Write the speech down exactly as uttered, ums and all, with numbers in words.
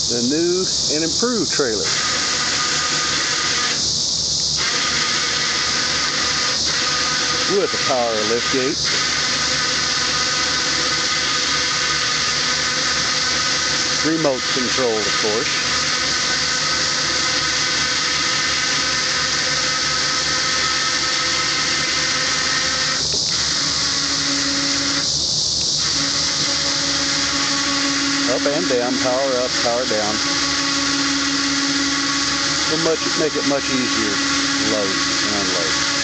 the new and improved trailer. With a power liftgate. Remote controlled, of course. Up and down, power up, power down. Will much make it much easier to load and unload.